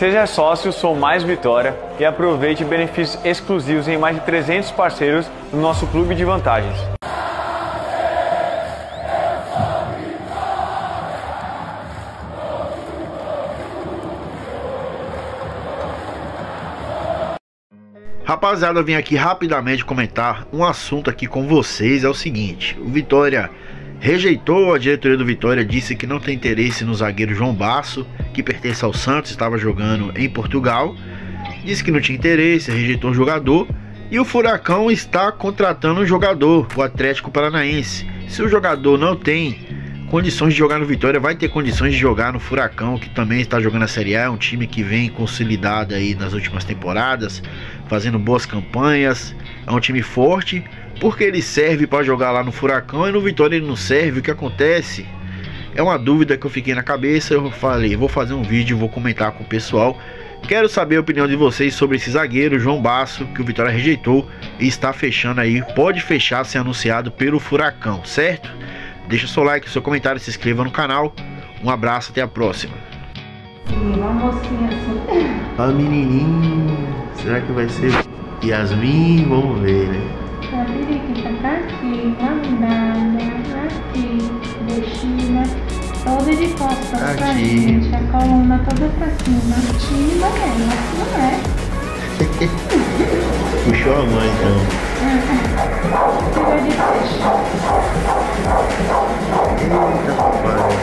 Seja sócio Sou Mais Vitória e aproveite benefícios exclusivos em mais de 300 parceiros no nosso clube de vantagens. Rapaziada, eu vim aqui rapidamente comentar um assunto aqui com vocês. É o seguinte: o Vitória rejeitou, a diretoria do Vitória disse que não tem interesse no zagueiro João Basso, que pertence ao Santos, estava jogando em Portugal. Disse que não tinha interesse, rejeitou o jogador. E o Furacão está contratando um jogador, o Atlético Paranaense. Se o jogador não tem condições de jogar no Vitória, vai ter condições de jogar no Furacão, que também está jogando a Série A. É um time que vem consolidado aí nas últimas temporadas, fazendo boas campanhas. É um time forte, porque ele serve para jogar lá no Furacão e no Vitória ele não serve. O que acontece? É uma dúvida que eu fiquei na cabeça. Eu falei, vou fazer um vídeo, vou comentar com o pessoal. Quero saber a opinião de vocês sobre esse zagueiro João Basso, que o Vitória rejeitou e está fechando aí. Pode fechar, ser anunciado pelo Furacão, certo? Deixa seu like, seu comentário, se inscreva no canal. Um abraço, até a próxima. Uma mocinha assim. A menininha, será que vai ser Yasmin? Vamos ver, né? A periquita tá aqui, guardada, aqui, deixinha, toda de costas pra gente, a coluna toda pra cima. Tira ela, não é? Puxou a mãe então. Tirou de peixe. Eita, papai.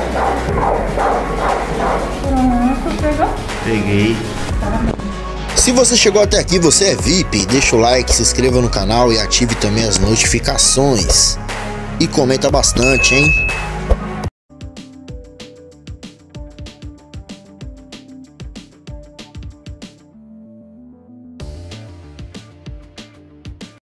Pronto, pegou? Peguei. Se você chegou até aqui, você é VIP, deixa o like, se inscreva no canal e ative também as notificações. E comenta bastante, hein?